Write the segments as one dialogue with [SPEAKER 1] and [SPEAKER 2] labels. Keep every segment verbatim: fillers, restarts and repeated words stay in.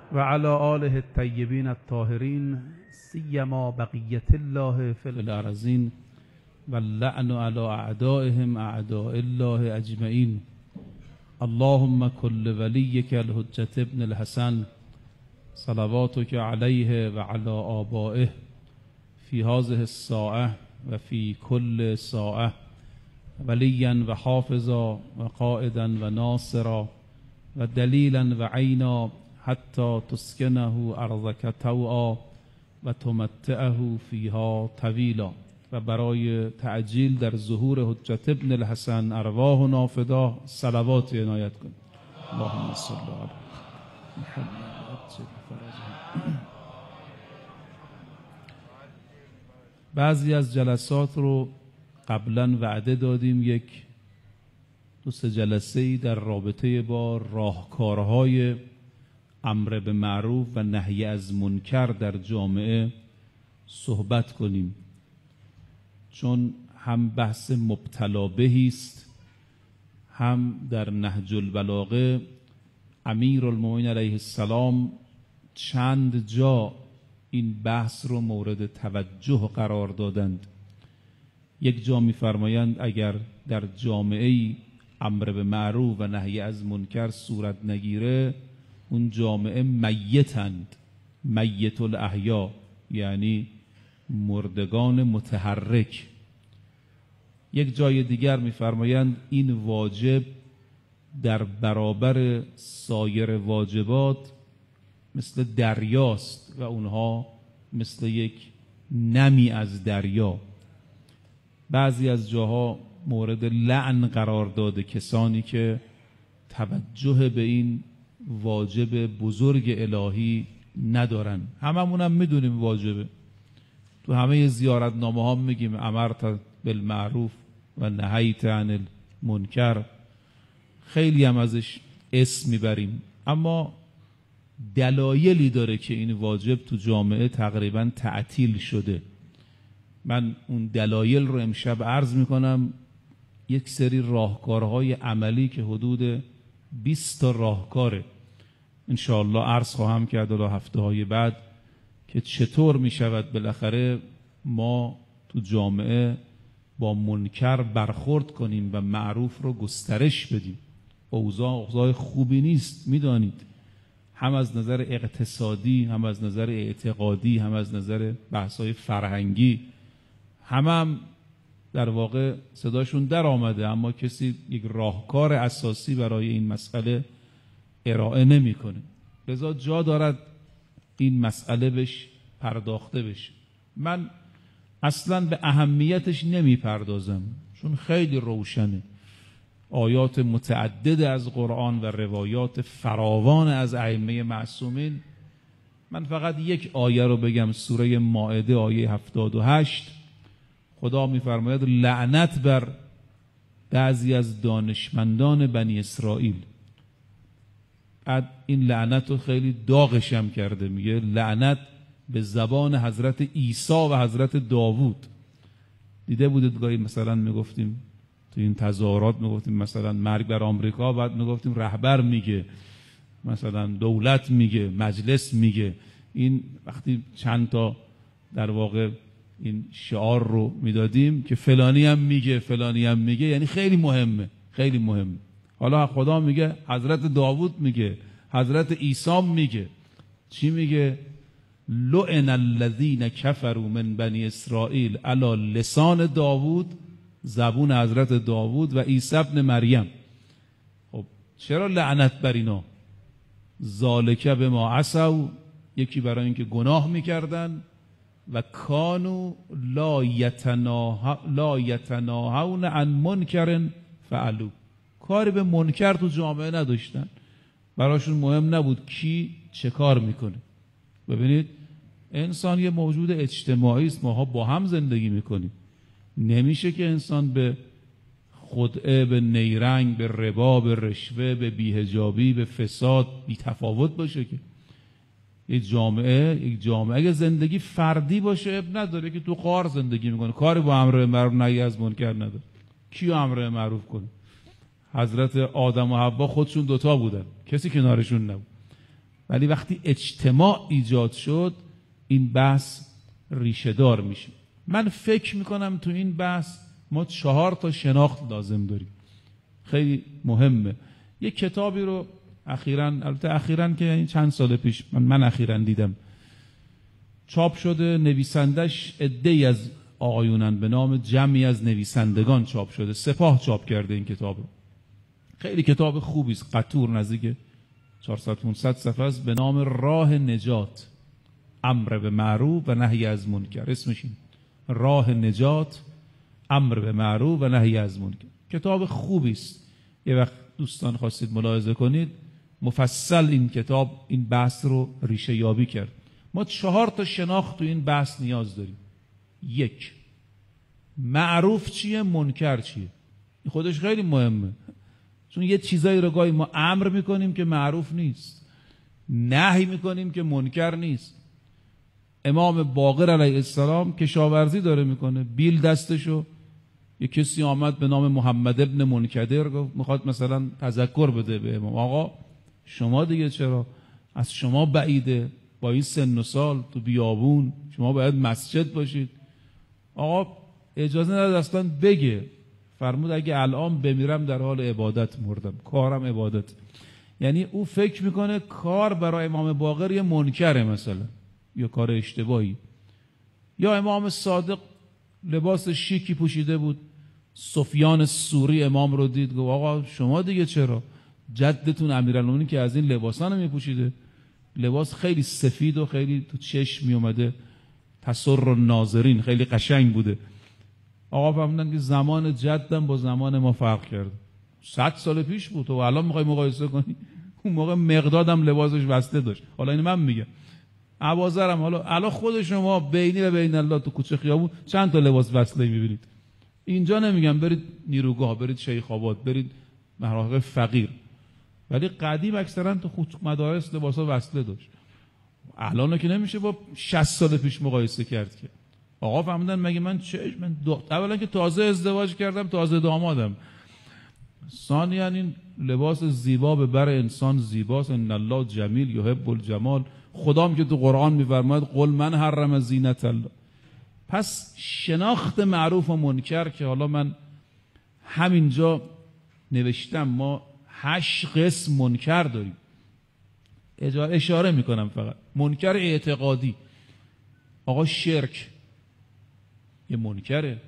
[SPEAKER 1] و علی آله الطیبین الطاهرین سیما بقیة الله فی الارضین و اللعن علی اعدائهم اعداء الله اجمعین. اللهم کل ولیک الحجة ابن الحسن صلواتک علیه و علی آبائه فی هذه الساعة و فی کل ساعة ولیا و حافظا و قائدا و ناصرا و دلیلا و عینا حتی تسکنه ارضک طوعا و تمتعه فیها طویلا. و برای تعجیل در ظهور حجت ابن الحسن ارواحنا فدا صلوات عنایت کن. اللهم صل علی محمد. بعضی از جلسات رو قبلا وعده دادیم، یک دو سه جلسه‌ای در رابطه با راهکارهای امر به معروف و نهی از منکر در جامعه صحبت کنیم، چون هم بحث مبتلا بهی است، هم در نهج البلاغه امیرالمومنین علیه السلام چند جا این بحث رو مورد توجه قرار دادند. یک جا می‌فرمایند اگر در جامعه‌ای امر به معروف و نهی از منکر صورت نگیره، اون جامعه میتند، میت الاحیا، یعنی مردگان متحرک. یک جای دیگر می‌فرمایند این واجب در برابر سایر واجبات مثل دریاست و اونها مثل یک نمی از دریا. بعضی از جاها مورد لعن قرار داده کسانی که توجه به این واجب بزرگ الهی ندارن. هممون هم میدونیم واجبه، تو همه زیارتنامه ها میگیم امرت بالمعروف و نهیت عن المنکر، خیلی هم ازش اسم میبریم، اما دلایلی داره که این واجب تو جامعه تقریبا تعطیل شده. من اون دلایل رو امشب عرض میکنم. یک سری راهکارهای عملی که حدود بیست تا راهکاره انشاءالله عرض خواهم کرد در هفته های بعد که چطور میشود بالاخره ما تو جامعه با منکر برخورد کنیم و معروف رو گسترش بدیم. اوضاع اوضاع خوبی نیست، میدانید، هم از نظر اقتصادی، هم از نظر اعتقادی، هم از نظر بحث‌های فرهنگی، هم هم در واقع صداشون در آمده، اما کسی یک راهکار اساسی برای این مسئله ارائه نمی‌کنه. لذا جا دارد این مسئله بهش پرداخته بشه. من اصلاً به اهمیتش نمیپردازم چون خیلی روشنه. آیات متعدد از قرآن و روایات فراوان از ائمه معصومین. من فقط یک آیه رو بگم، سوره مائده آیه هفتاد و هشت. خدا می‌فرماید لعنت بر بعضی از دانشمندان بنی اسرائیل. بعد این لعنت رو خیلی داغش هم کرده، میگه لعنت به زبان حضرت عیسی و حضرت داوود. دیده بودید گاهی مثلا میگفتیم تو این تظاهرات میگفتیم مثلا مرگ بر آمریکا، بعد میگفتیم رهبر میگه، مثلا دولت میگه، مجلس میگه. این وقتی چند تا در واقع این شعار رو میدادیم که فلانی هم میگه فلانی هم میگه، یعنی خیلی مهمه، خیلی مهمه. حالا خدا میگه، حضرت داوود میگه، حضرت عیسی میگه. چی میگه؟ لعن الذین کفروا من بنی اسرائیل علی لسان داوود، زبون حضرت داوود، و عیسی ابن مریم. خب چرا لعنت بر اینا؟ ذالک بما عصوا، یکی برای اینکه گناه میکردن، و کانوا لا یتناها لا یتناهون عن منکر فعلوا، کاری به منکر تو جامعه نداشتن، براشون مهم نبود کی چه کار میکنه. ببینید انسان یه موجود اجتماعی است، ماها با هم زندگی میکنیم. نمیشه که انسان به خدعه، به نیرنگ، به ربا، به رشوه، به بیهجابی، به فساد بی تفاوت باشه. که یک جامعه یک جامعه اگه زندگی فردی باشه اب نداره که تو غار زندگی میکنه، کاری با امر معروف نهی از منکر نداره. کی امر معروف کنه؟ حضرت آدم و حوا خودشون دوتا بودن، کسی کنارشون نبود. ولی وقتی اجتماع ایجاد شد این بحث ریشه دار میشه. من فکر میکنم تو این بحث ما چهار تا شناخت لازم داریم، خیلی مهمه. یک کتابی رو اخیراً، البته اخیراً که یعنی چند سال پیش من, من اخیراً دیدم، چاپ شده، نویسندش عده‌ای از آقایونن به نام جمعی از نویسندگان چاپ شده، سپاه چاپ کرده این کتاب رو. خیلی کتاب خوبی است، قطور، نزدیک چهارصد پانصد صفحه است، به نام راه نجات، امر به معروف و نهی از منکر. اسمش این، راه نجات، امر به معروف و نهی از منکر. کتاب خوبی است، یه وقت دوستان خواستید ملاحظه کنید، مفصل این کتاب این بحث رو ریشه یابی کرد. ما چهار تا شناخت تو این بحث نیاز داریم. یک، معروف چیه، منکر چیه. این خودش خیلی مهمه، چون یه چیزایی رو گاهی ما امر میکنیم که معروف نیست، نهی میکنیم که منکر نیست. امام باقر علیه السلام کشاورزی داره میکنه، بیل دستشو، یه کسی آمد به نام محمد ابن منکدر، گفت میخواد مثلا تذکر بده به امام، آقا شما دیگه چرا، از شما بعیده، با این سن و سال تو بیابون، شما باید مسجد باشید. آقا اجازه نداد اصلا بگه، فرمود اگه الان بمیرم در حال عبادت مردم، کارم عبادت. یعنی او فکر میکنه کار برای امام باقر یه منکره مثلا، یا کار اشتباهی. یا امام صادق لباس شیکی پوشیده بود، سفیان سوری امام رو دید، گفت آقا شما دیگه چرا، جدتون امیرالمومنین که از این لباسا رو میپوشیده، لباس خیلی سفید و خیلی تو چشم می اومده، تسر الناظرین، خیلی قشنگ بوده. آقا فهمیدن که زمان جدم با زمان ما فرق کرد، صد سال پیش بود و الان میخوای مقایسه کنی. اون موقع مقدادم لباسش وصله داشت، حالا این من میگم ابوذرم، حالا الان خود شما بینی و بین الله تو کوچه خیابون چند تا لباس وصله میبینید. اینجا نمیگم برید نیروگاه، برید شیخ آباد، برید مراغ فقیر، ولی قدیم اکثرا تو خود مدارس لباسا وصله داشت. الان که نمیشه با شصت سال پیش مقایسه کرد که. آقا فهمیدن مگه من چه، من دو... اولا که تازه ازدواج کردم، تازه دامادم، ثانیاً این لباس زیبا به بر انسان زیباست، ان الله جمیل یحب الجمال، خدام که تو قرآن میفرماید قل من حرم زینت الله. پس شناخت معروف و منکر که حالا من همینجا نوشتم، ما هشت قسم منکر داریم، اشاره میکنم فقط. منکر اعتقادی، آقا شرک یه منکره.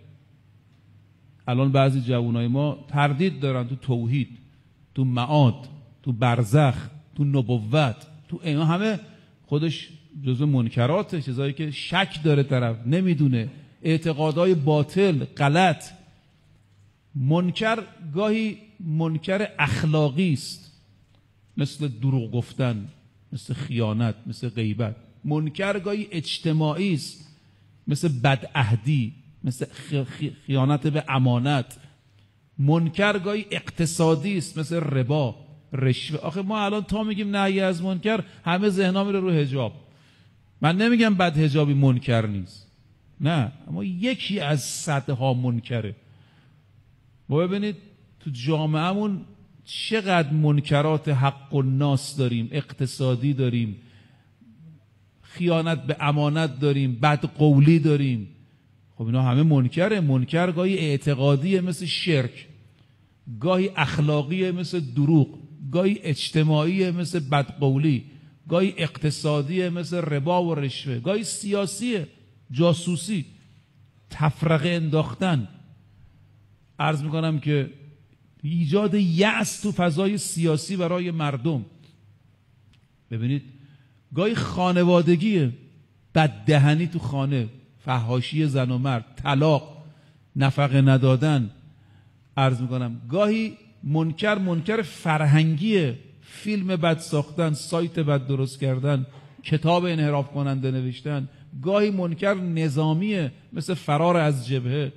[SPEAKER 1] الان بعضی جوانای ما تردید دارن تو توحید، تو معاد، تو برزخ، تو نبوت، تو اینا همه خودش جزو منکراته، چیزایی که شک داره طرف، نمیدونه، اعتقادهای باطل غلط. منکر گاهی منکر اخلاقی است، مثل دروغ گفتن، مثل خیانت، مثل غیبت. منکر گاهی اجتماعی است، مثل بدعهدی، مثل خیانت به امانت. منکر گاهی اقتصادی است، مثل ربا، رشوه. آخه ما الان تا میگیم نهی از منکر همه ذهن‌ها میره رو حجاب. من نمیگم بد حجابی منکر نیست، نه، اما یکی از صدها منکره. ما ببینید تو جامعهمون چقدر منکرات حق الناس داریم، اقتصادی داریم، خیانت به امانت داریم، بد قولی داریم. خب اینا همه منکره. منکر گاهی اعتقادیه مثل شرک، گاهی اخلاقیه مثل دروغ، گاهی اجتماعیه مثل بدقولی، گاهی اقتصادیه مثل ربا و رشوه، گاهی سیاسیه، جاسوسی، تفرقه انداختن. عرض میکنم که ایجاد یأس تو فضای سیاسی برای مردم. ببینید گاهی خانوادگیه، بددهنی تو خانه، فحاشی زن و مرد، طلاق، نفقه ندادن. عرض میکنم گاهی منکر منکر فرهنگیه، فیلم بد ساختن، سایت بد درست کردن، کتاب انحراف کننده نوشتن. گاهی منکر نظامیه، مثل فرار از جبهه.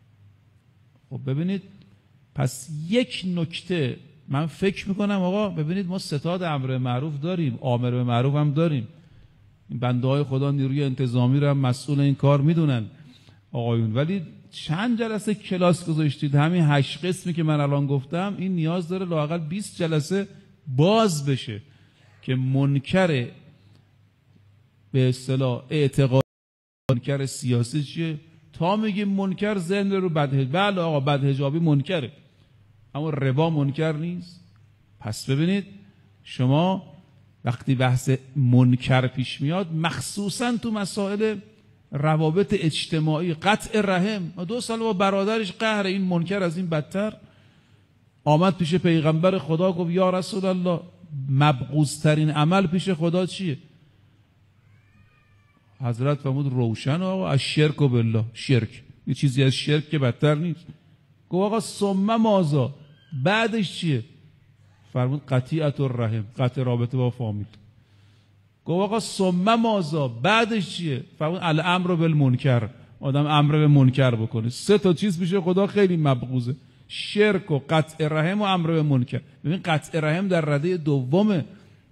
[SPEAKER 1] خب ببینید، پس یک نکته من فکر میکنم آقا، ببینید ما ستاد امر معروف داریم، آمر به معروف هم داریم. این بنده های خدا نیروی انتظامی رو هم مسئول این کار میدونن آقایون، ولی چند جلسه کلاس گذاشتید؟ همین هشت قسمی که من الان گفتم این نیاز داره لااقل بیست جلسه باز بشه. که منکر به اصطلاح اعتقاد، منکر سیاسی چیه؟ تا میگیم منکر ذهن رو بدهجابی، بله آقا بدهجابی منکره، اما ربا منکر نیست. پس ببینید شما وقتی بحث منکر پیش میاد، مخصوصا تو مسائل روابط اجتماعی، قطع رحم، دو سال با برادرش قهر، این منکر از این بدتر. آمد پیش پیغمبر خدا گفت یا رسول الله مبغوض‌ترین عمل پیش خدا چیه؟ حضرت فرمود روشن آقا، از شرک و بالله، شرک، یه چیزی از شرک که بدتر نیست. گفت آقا ثم ماذا، بعدش چیه؟ فرمود قطیعت الرحم، قطع رابطه با فامیل. گفت آقا ثم ماذا، بعدش چیه؟ فرمود الامر بالمنکر، آدم امر به منکر بکنه. سه تا چیز پیش خدا خیلی مبغوضه، شرک و قطع رحم و امر به منکر. ببین قطع رحم در رده دومه.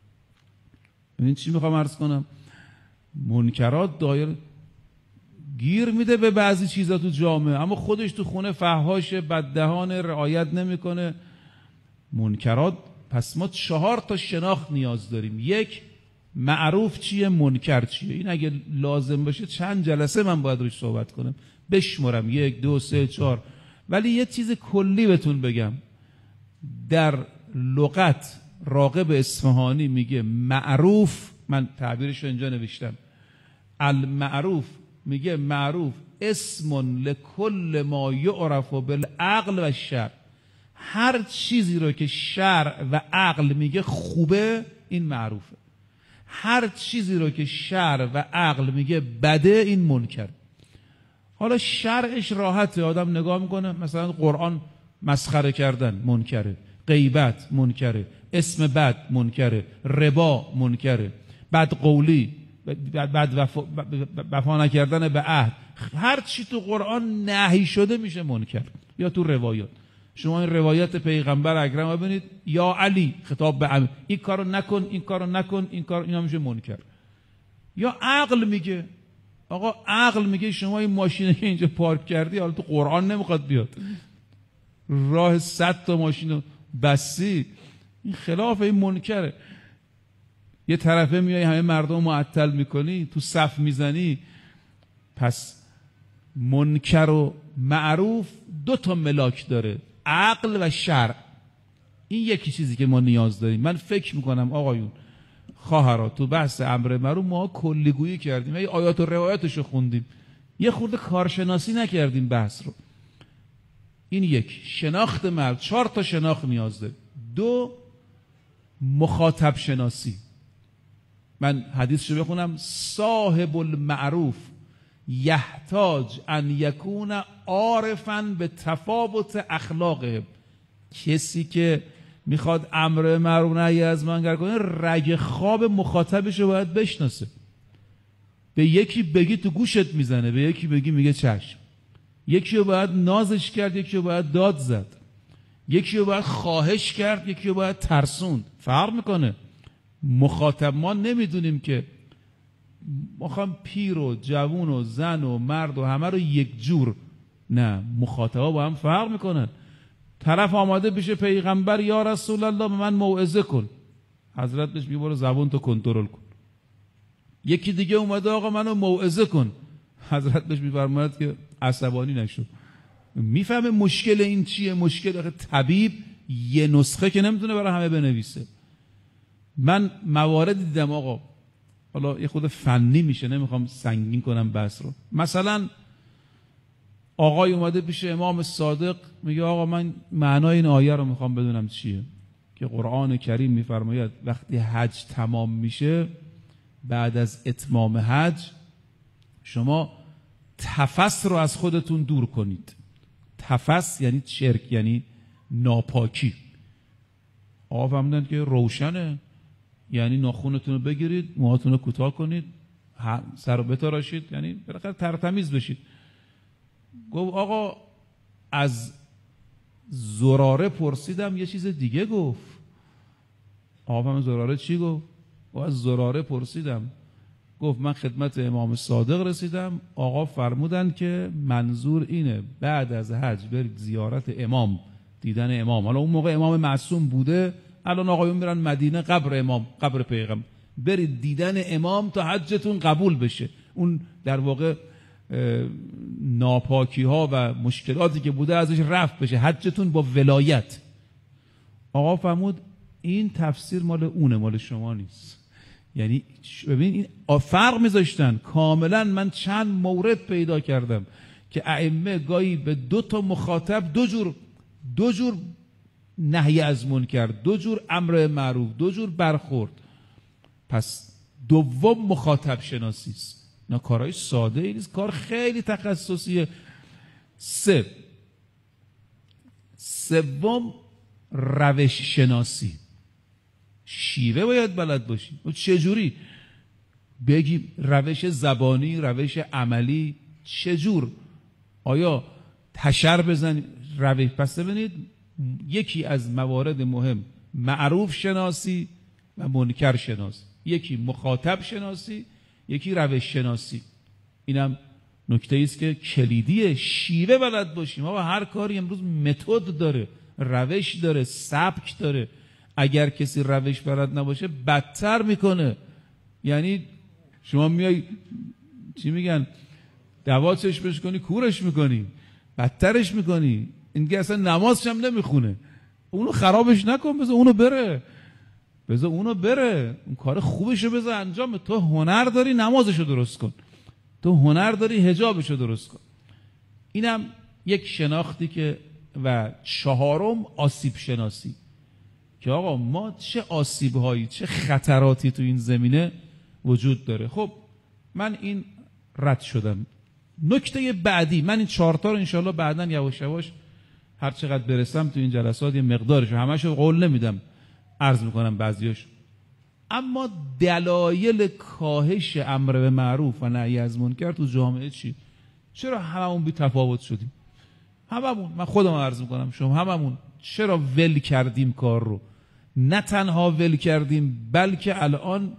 [SPEAKER 1] ببین چی میخوام عرض کنم، منکرات دایر گیر میده به بعضی چیزا تو جامعه، اما خودش تو خونه فحاش بددهان، رعایت نمیکنه. منکرات، پس ما چهار تا شناخت نیاز داریم. یک، معروف چیه، منکر چیه. این اگه لازم باشه چند جلسه من باید روش صحبت کنم، بشمرم یک دو سه چهار. ولی یه چیز کلی بهتون بگم، در لغت راغب اصفهانی میگه معروف، من تعبیرش رو اینجا نوشتم، المعروف، میگه معروف اسم لکل ما یعرف بالعقل و شرع. هر چیزی رو که شرع و عقل میگه خوبه این معروفه، هر چیزی رو که شرع و عقل میگه بده این منکر. حالا شرعش راحته، آدم نگاه میکنه مثلا قرآن مسخره کردن منکره، غیبت منکره، اسم بد منکره، ربا منکره، بدقولی، بد وفا, وفا نکردن به عهد، هر چی تو قرآن نهی شده میشه منکر. یا تو روایات، شما این روایت پیغمبر اکرم ببینید، یا علی خطاب به علی، این کارو نکن، این کارو نکن، این کار، اینا میشه منکر. یا عقل میگه، آقا عقل میگه شما این ماشینه که اینجا پارک کردی، حالا تو قرآن نمیخواد بیاد، راه صد تا ماشین بسی، این خلاف این منکره. یه طرفه میای همه مردم معطل میکنی، تو صف میزنی. پس منکر و معروف دو تا ملاک داره، عقل و شرع. این یکی چیزی که ما نیاز داریم. من فکر میکنم آقایون خواهرات، تو بحث امر معروف ما کلیگویی کردیم، یه آیات و روایاتشو خوندیم، یه خورده کارشناسی نکردیم بحث رو. این یک شناخت مرد، چهار تا شناخت نیاز داره. دو، مخاطب شناسی. من حدیثشو بخونم، صاحب المعروف یحتاج ان یکون عارفا به تفاوت اخلاقه. کسی که میخواد امر معروف نهی از منکر کنه، رگ خواب مخاطبشو باید بشناسه. به یکی بگی تو گوشت میزنه، به یکی بگی میگه چشم. یکی رو باید نازش کرد، یکی رو باید داد زد، یکی رو باید خواهش کرد، یکی رو باید ترسوند. فرق میکنه. مخاطب ما نمیدونیم که ما خواهم پیر و جوون و زن و مرد و همه رو یک جور، نه، مخاطبا با هم فرق میکنن. طرف آماده بشه پیغمبر یا رسول الله به من موعظه کن، حضرت بهش میگه برو زبون تو کنترل کن. یکی دیگه اومده آقا منو موعظه کن، حضرت بهش میفرماید که عصبانی نشو. میفهمه مشکل این چیه. مشکل طبیب یه نسخه که نمیتونه برای همه بنویسه. من موارد دیدم آقا، حالا یه خود فنی میشه، نمیخوام سنگین کنم بحث رو. مثلا آقای اومده پیش امام صادق میگه آقا من معنای این آیه رو میخوام بدونم چیه، که قرآن کریم میفرماید وقتی حج تمام میشه، بعد از اتمام حج شما تفس رو از خودتون دور کنید. تفس یعنی شرک، یعنی ناپاکی. آقا فهمیدن که روشنه، یعنی ناخونتون رو بگیرید، موهاتون رو کوتاه کنید، سر رو بتراشید، یعنی بالاخره ترتمیز بشید. گفت آقا از زراره پرسیدم یه چیز دیگه گفت. آقا فهمید زراره چی گفت؟ و از زراره پرسیدم، گفت من خدمت امام صادق رسیدم، آقا فرمودن که منظور اینه بعد از حج برید زیارت امام، دیدن امام. حالا اون موقع امام معصوم بوده الان آقایون میرن مدینه قبر امام، قبر پیغمبر، برید دیدن امام تا حجتون قبول بشه. اون در واقع ناپاکی ها و مشکلاتی که بوده ازش رفت بشه، حجتون با ولایت. آقا فرمود این تفسیر مال اونه، مال شما نیست. یعنی ببین این فرق میذاشتن کاملا. من چند مورد پیدا کردم که ائمه گاهی به دو تا مخاطب دو جور دو جور نهی از منکر، دو جور امر معروف، دو جور برخورد. پس دوم مخاطب شناسی است. اینا کارهای ساده ای نیست، کار خیلی تخصصیه. سه سوم روش شناسی، شیوه باید بلد باشی. چجوری بگی روش زبانی، روش عملی، چجور؟ آیا تشر بزنی روش؟ پس ببینید یکی از موارد مهم معروف شناسی و منکر شناسی، یکی مخاطب شناسی، یکی روش شناسی. اینم نکته است که کلیدیه. شیوه بلد باشیم. آقا هر کاری امروز متد داره، روش داره، سبک داره. اگر کسی روش بلد نباشه بدتر میکنه. یعنی شما میای چی میگن، دوا چشمش کنی کورش میکنی، بدترش میکنی. اینکه اصلا نمازش هم نمیخونه. اونو خرابش نکن، بذار اونو بره، بذار اونو بره، اون کار خوبشو بذار انجام. تو هنر داری نمازشو درست کن، تو هنر داری حجابشو درست کن. اینم یک شناختی که. و چهارم آسیب شناسی، که آقا ما چه آسیبهایی، چه خطراتی تو این زمینه وجود داره. خب من این رد شدم. نکته بعدی، من این چهارتا رو انشالله بعداً یواش یواش هر چقدر برسم تو این جلسات یه مقدارشو، همشو قول نمیدم، عرض میکنم بعضیاش. اما دلایل کاهش امر به معروف و نهی از منکر تو جامعه چی؟ چرا هممون بی تفاوت شدیم؟ هممون، من خودم عرض میکنم، شما هممون چرا ول کردیم کار رو؟ نه تنها ول کردیم، بلکه الان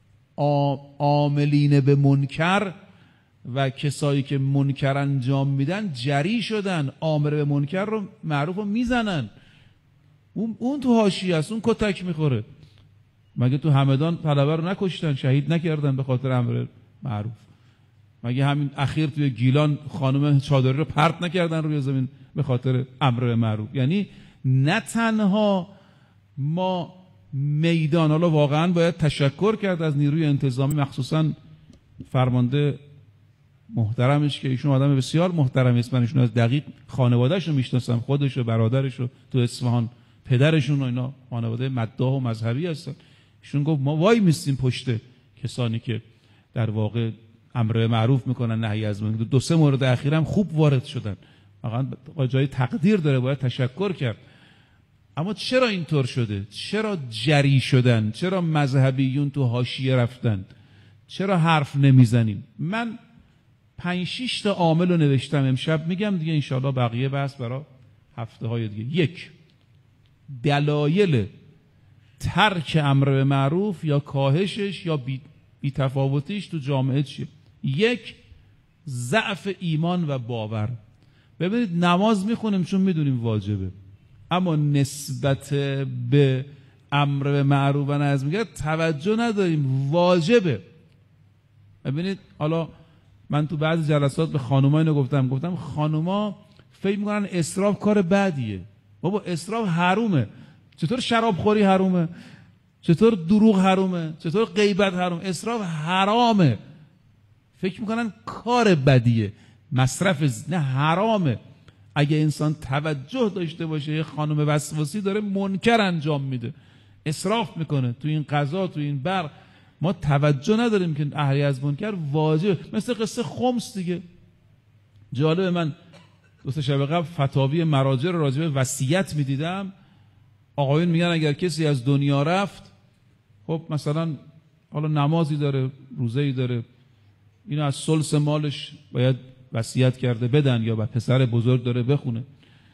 [SPEAKER 1] عاملین به منکر و کسایی که منکر انجام میدن جری شدن، امر به منکر رو معروف رو میزنن. اون, اون تو حاشیه است، اون کتک میخوره. مگه تو همدان طلبه رو نکشتن، شهید نکردن به خاطر امر معروف؟ مگه همین اخیر توی گیلان خانم چادری رو پرت نکردن روی زمین به خاطر امر معروف؟ یعنی نه تنها ما میدان، حالا واقعا باید تشکر کرد از نیروی انتظامی، مخصوصا فرمانده محترمش که ایشون آدم بسیار محترمی است. من ایشون از دقیق خانواده‌اش رو میشناسم، خودش و برادرش رو تو اصفهان، پدرشون و اینا خانواده مداح و مذهبی هستن. ایشون گفت ما وای میستیم پشت کسانی که در واقع امر معروف میکنن، نهی از منکر. دو سه مورد اخیرم خوب وارد شدن، واقعا جای تقدیر داره، باید تشکر کرد. اما چرا اینطور شده؟ چرا جری شدن؟ چرا مذهبیون تو حاشیه رفتن؟ چرا حرف نمیزنیم؟ من پنج شش تا عامل رو نوشتم، امشب میگم دیگه، انشاءالله بقیه بحث برای هفته های دیگه. یک، دلایل ترک امر به معروف یا کاهشش یا بی, بی تفاوتیش تو جامعه چیه؟ یک، ضعف ایمان و باور. ببینید نماز میخونیم چون میدونیم واجبه، اما نسبت به امر به معروف و نهی از منکر توجه نداریم، واجبه. ببینید حالا من تو بعضی جلسات به خانوما اینو گفتم، گفتم خانوما فکر میکنن اسراف کار بدیه. بابا اسراف حرومه. چطور شراب خوری حرومه؟ چطور دروغ حرومه؟ چطور غیبت حرومه؟ اسراف حرامه. فکر میکنن کار بدیه، مصرف نه، حرامه. اگه انسان توجه داشته باشه، یه خانم وسواسی داره منکر انجام میده، اسراف میکنه تو این غذا، تو این برق، ما توجه نداریم که نهی از منکر واجب. مثل قصه خمس دیگه. جالب، من دو سه شب قبل فتاوی مراجع راجع به وصیت میدیدم. آقایون میگن اگر کسی از دنیا رفت، خب مثلا حالا نمازی داره، روزه‌ای داره، اینو از ثلث مالش باید وصیت کرده بدن، یا با پسر بزرگ داره بخونه.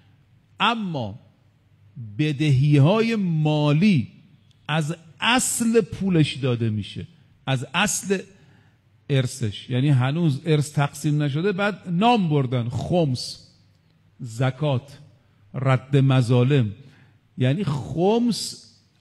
[SPEAKER 1] اما بدهی‌های مالی از اصل پولش داده میشه، از اصل ارثش. یعنی هنوز ارث تقسیم نشده، بعد نام بردن خمس، زکات، رد مظالم. یعنی خمس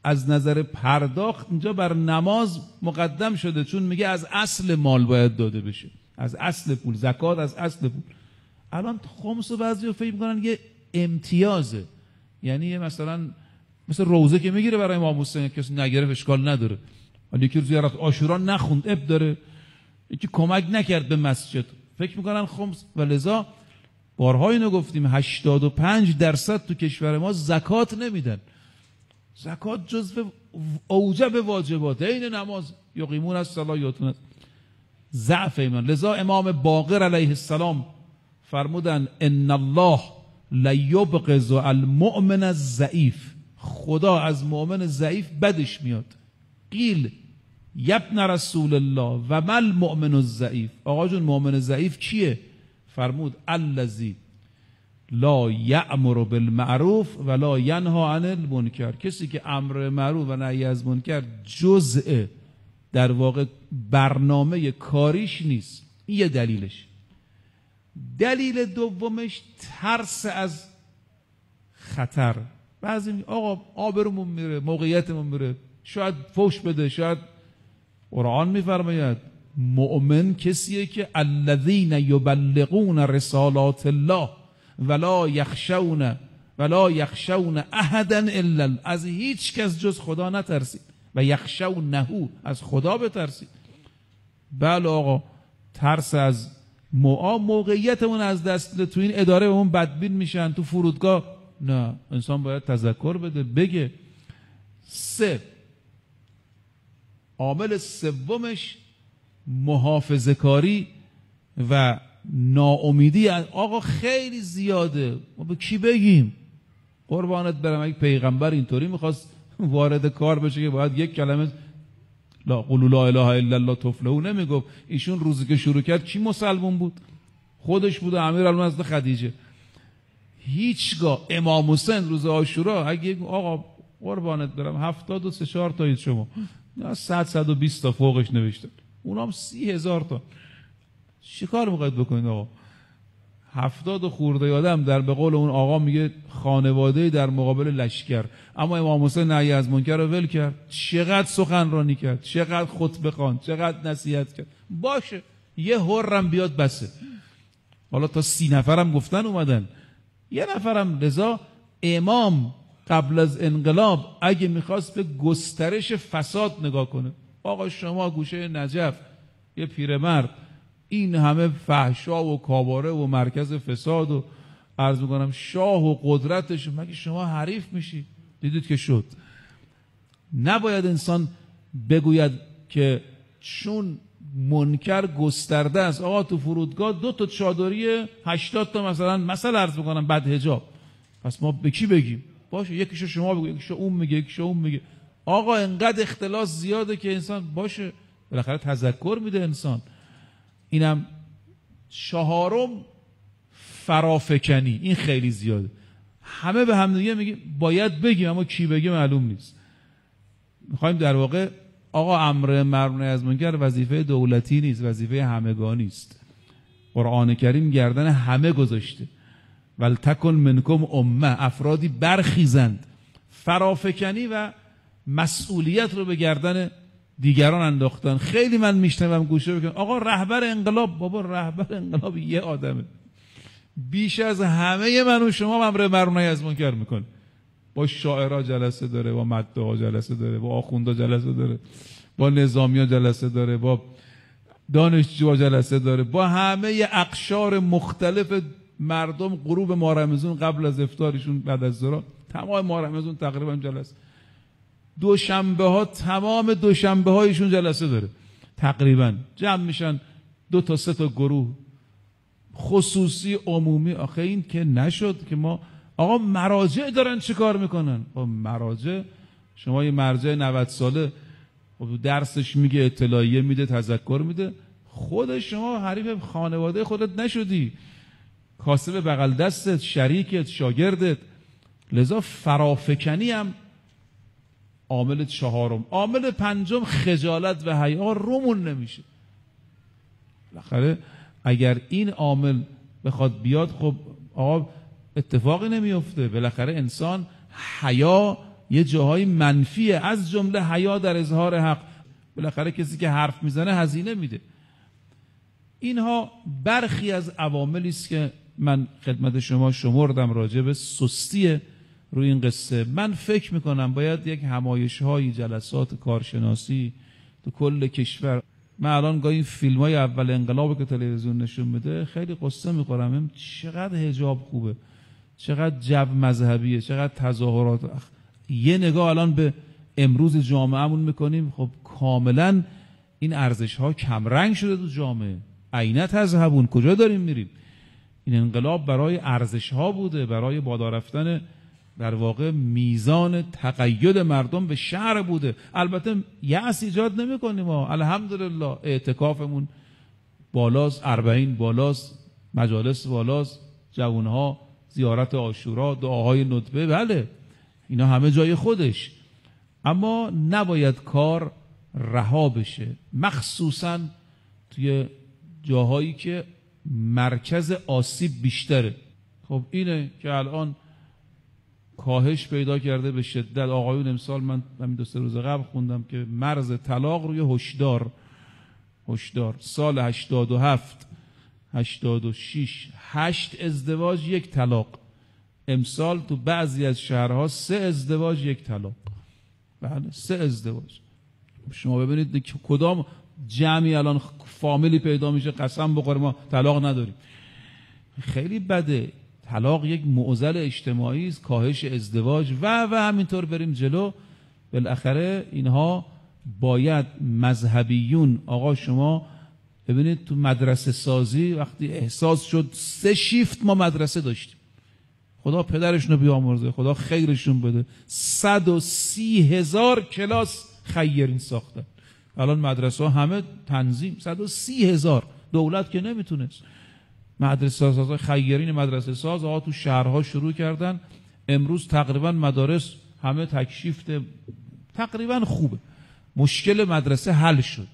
[SPEAKER 1] از نظر پرداخت اینجا بر نماز مقدم شده، چون میگه از اصل مال باید داده بشه، از اصل پول، زکات از اصل پول. الان خمس و بعضی رو فکر میکنن یه امتیازه، یعنی مثلا مثل روزه که میگیره برای امام حسین، کسی نگرفت اشکال نداره، ولی یکی رو زیارت عاشورا نخوند اب داره، یکی کمک نکرد به مسجد، فکر میکنن خمس. و لذا بارها اینو گفتیم هشتاد و پنج درصد تو کشور ما زکات نمیدن. زکات جزو اوجب واجبات، عین نماز، یقیمون الصلاة یؤتون ضعف ایمان. لذا امام باقر علیه السلام فرمودن ان الله لیبغض المؤمن الضعیف، خدا از مؤمن ضعیف بدش میاد. قیل یبن رسول الله و مل مؤمن الضعیف، آقا جون مؤمن ضعیف کیه؟ فرمود الذی لا یأمر بالمعروف ولا ینهی عن المنکر، کسی که امر معروف و نهی از منکر جزء در واقع برنامه کاریش نیست. این یه دلیلش. دلیل دومش ترس از خطر. بعضی میگه آقا آبرومون میره، موقعیتمون میره، شاید فوش بده، شاید. قرآن میفرماید مؤمن کسیه که الذین یبلغون رسالات الله ولا یخشون ولا یخشون احدا الا، از هیچ کس جز خدا نترسید، و یخشونه، از خدا بترسید. بله آقا ترس از مو موقعیتمون از دست، تو این اداره اون بدبین میشن، تو فرودگاه، نه، انسان باید تذکر بده بگه. سه، عامل سومش محافظه کاری و ناامیدی. آقا خیلی زیاده، ما به کی بگیم؟ قربانت برم، اگه پیغمبر اینطوری میخواست وارد کار بشه که باید یک کلمه لا قولوا لا اله الا الله تفلحوا نمیگفت، ایشون روزی که شروع کرد کی مسلمون بود؟ خودش بود، امیرالمومنین خدیجه. هیچگاه امام حسین روز عاشورا اگه آقا قربانت برم هفتاد و سه چهار تایید شما، نه صد صد و بیست تا فوقش نوشته، اونام سی هزار تا، چی کار میخواید بکنید آقا؟ هفتاد و خورده آدم در به قول اون آقا میگه خانواده در مقابل لشکر. اما امام حسین نهی از منکر رو ول کرد، چقدر سخنرانی کرد، چقدر خطبه خواند، چقدر نصیحت کرد. باشه یه حرم بیاد بسه، حالا تا سی نفرم گفتن اومدن، یه نفرم. لذا امام قبل از انقلاب اگه میخواست به گسترش فساد نگاه کنه، آقا شما گوشه نجف یه پیرمرد این همه فحشا و کاباره و مرکز فساد و عرض میکنم شاه و قدرتش، مگه شما حریف میشی؟ دیدید که شد. نباید انسان بگوید که چون منکر گسترده است، آقا تو فرودگاه دو تا چادری هشتاد تا مثلا مثلا عرض میکنم بد حجاب، پس ما به کی بگیم؟ باشه یکیشو شما بگو، یکیشو اون میگه، یکیشو اون میگه. آقا انقدر اختلاس زیاده که انسان باشه بالاخره تذکر میده انسان. اینم چهارم فرافکنی، این خیلی زیاده. همه به هم دیگه میگیم باید بگیم، اما کی بگه معلوم نیست. میخوایم در واقع آقا امر معروف نهی از منکر وظیفه دولتی نیست، وظیفه همگانی است. قرآن کریم گردن همه گذاشته. ولتکن منکم امه، افرادی برخیزند. فرافکنی و مسئولیت رو به گردن دیگران انداختن. خیلی من میشنوم گوشه بکنم آقا رهبر انقلاب، بابا رهبر انقلاب یه آدمه، بیش از همه من و شما امر معروف نهی از منکر میکنه. با شاعرها جلسه داره، با مدعا جلسه داره، با آخوندا جلسه داره، با نظامیا جلسه داره، با دانشجوها جلسه داره، با همه اقشار مختلف مردم. غروب ماه رمضان قبل از افطارشون بعد از ظهر، تمام ماه رمضان تقریبا جلسه. دوشنبه ها تمام دوشنبه هایشون جلسه داره، تقریبا جمع میشن دو تا سه تا گروه خصوصی عمومی. آخه این که نشد که ما آقا مراجع دارن چه کار میکنن؟ آقا مراجع، شما یه مرجع نود ساله درسش میگه، اطلاعیه میده، تذکر میده، خود شما حریف خانواده خودت نشدی، کاسب بغل دستت، شریکت، شاگردت. لذا فرافکنی هم عامل چهارم. عامل پنجم خجالت و حیا، رومون نمیشه. بالاخره اگر این عامل بخواد بیاد، خب آقا اتفاقی نمیفته. بالاخره انسان حیا یه جاهای منفیه، از جمله حیا در اظهار حق. بالاخره کسی که حرف میزنه هزینه میده. اینها برخی از عواملی است که من خدمت شما شمردم راجع به سستی روی این قصه. من فکر میکنم باید یک همایش‌های جلسات کارشناسی تو کل کشور. من الان گاهی این فیلم‌های اول انقلاب که تلویزیون نشون میده خیلی قصه میخورم، چقدر حجاب خوبه، چقدر جو مذهبیه، چقدر تظاهرات. یه نگاه الان به امروز جامعهمون میکنیم، خب کاملا این ارزش‌ها کمرنگ شده تو جامعه. عینت تذهبون، کجا داریم میریم؟ این انقلاب برای ارزش‌ها بوده، برای بالا رفتن در واقع میزان تقید مردم به شهر بوده. البته یأس ایجاد نمی‌کنیم ما، الحمدلله اعتکافمون بالاست، اربعین بالاست، مجالس بالاست، جوانها زیارت عاشورا، دعاهای ندبه، بله اینا همه جای خودش، اما نباید کار رها بشه، مخصوصا توی جاهایی که مرکز آسیب بیشتره. خب اینه که الان کاهش پیدا کرده به شدت. آقایون امسال من همین دو سه روز قبل خوندم که مرز طلاق روی هشدار هشدار سال هشتاد و هفت هشتاد و شش هشت ازدواج یک طلاق، امسال تو بعضی از شهرها سه ازدواج یک طلاق. بله سه ازدواج. شما ببینید که کدام جمعی الان فامیلی پیدا میشه قسم بخوره ما طلاق نداریم. خیلی بده. طلاق یک معضل اجتماعی است، کاهش ازدواج و و همینطور بریم جلو. بالاخره اینها باید مذهبیون، آقا شما ببینید تو مدرسه سازی وقتی احساس شد سه شیفت ما مدرسه داشتیم، خدا پدرشون رو بیامرزه، خدا خیرشون بده، صد و سی هزار کلاس خیرین ساختن. الان مدرسه ها همه تنظیم، صد و سی هزار. دولت که نمیتونست. مدرسه ساز خیرین مدرسه ساز آقا تو شهرها شروع کردن. امروز تقریبا مدارس همه تکشیفت، تقریبا خوبه، مشکل مدرسه حل شد.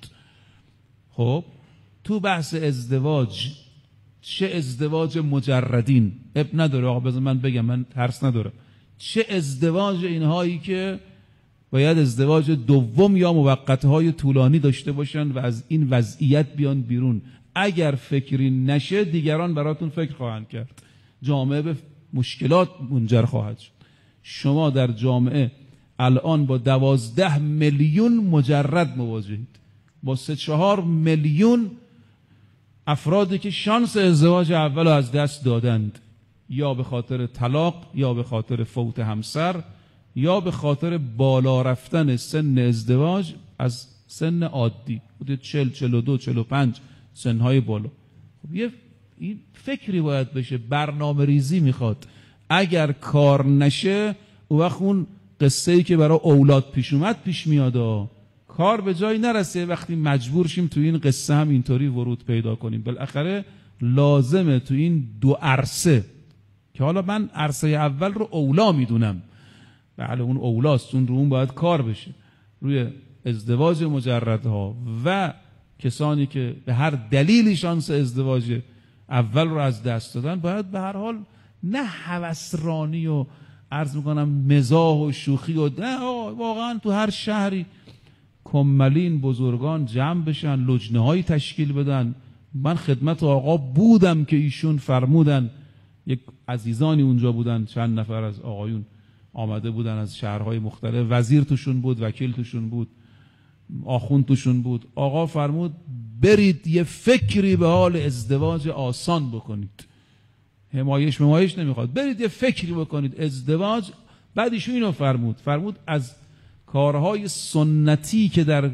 [SPEAKER 1] خب تو بحث ازدواج، چه ازدواج مجردین، اب نداره آقا بذار من بگم، من ترس نداره، چه ازدواج اینهایی که باید ازدواج دوم یا موقتهای طولانی داشته باشن و از این وضعیت بیان بیرون. اگر فکری نشه دیگران براتون فکر خواهند کرد، جامعه به مشکلات منجر خواهد شد. شما در جامعه الان با دوازده میلیون مجرد مواجهید، با سه چهار میلیون افرادی که شانس ازدواج اول از دست دادند، یا به خاطر طلاق، یا به خاطر فوت همسر، یا به خاطر بالا رفتن سن ازدواج از سن عادی، بوده چل، چل و دو، چل و پنج سنهای بالا. خب یه این فکری باید بشه، برنامه ریزی میخواد. اگر کار نشه او وقت اون قصه‌ای که برای اولاد پیش اومد پیش میاد، کار به جایی نرسه وقتی مجبور شیم تو این قصه هم اینطوری ورود پیدا کنیم. بالاخره لازمه تو این دو عرصه که حالا من عرصه اول رو اولا میدونم، بله اون اولاست، اون رو اون باید کار بشه، روی ازدواج مجردها و کسانی که به هر دلیلی شانس ازدواج اول رو از دست دادن، باید به هر حال نه هوسرانی و عرض میکنم مزاح و شوخی و نه، واقعا تو هر شهری کمالین بزرگان جمع بشن، لجنه های تشکیل بدن. من خدمت آقا بودم که ایشون فرمودن، یک عزیزانی اونجا بودن، چند نفر از آقایون آمده بودن از شهرهای مختلف، وزیر توشون بود، وکیل توشون بود، آخوند توشون بود. آقا فرمود برید یه فکری به حال ازدواج آسان بکنید، حمایش ممایش نمیخواد، برید یه فکری بکنید ازدواج. بعد ایشون اینو فرمود، فرمود از کارهای سنتی که در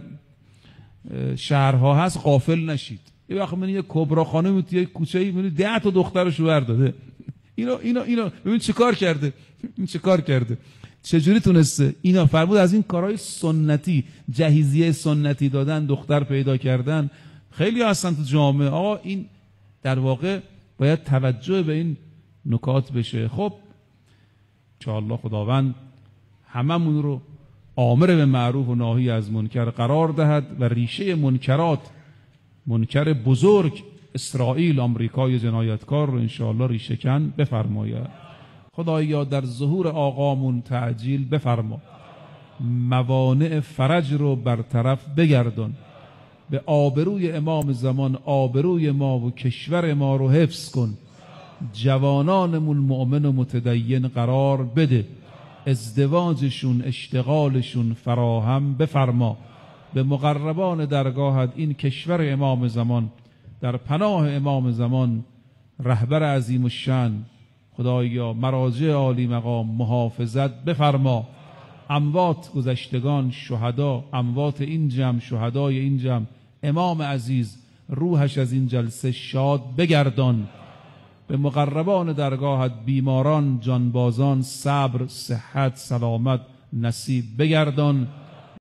[SPEAKER 1] شهرها هست غافل نشید. یه وقت من یه کبرا خانم توی کوچه‌ای میبینی ده تا دخترش شوهر داده، اینو اینو اینو ببین چه کار کرده، این چه کار کرده، چجوری تونسته. اینا فرمود از این کارهای سنتی، جهیزیه سنتی دادن، دختر پیدا کردن، خیلی هستن تو جامعه. آقا این در واقع باید توجه به این نکات بشه. خب انشاءالله خداوند هممون رو آمر به معروف و ناهی از منکر قرار دهد و ریشه منکرات، منکر بزرگ اسرائیل، آمریکای جنایتکار رو انشاءالله ریشه کن بفرماید. خدایا در ظهور آقامون تعجیل بفرما، موانع فرج رو برطرف بگردان، به آبروی امام زمان آبروی ما و کشور ما رو حفظ کن، جوانانمون مؤمن و متدین قرار بده، ازدواجشون اشتغالشون فراهم بفرما، به مقربان درگاهت این کشور امام زمان در پناه امام زمان رهبر عظیم الشأن خدایا مراجع عالی مقام محافظت بفرما، اموات گذشتگان شهدا، اموات این جمع شهدای این جمع امام عزیز روحش از این جلسه شاد بگردان، به مقربان درگاهت بیماران جانبازان صبر صحت سلامت نصیب بگردان.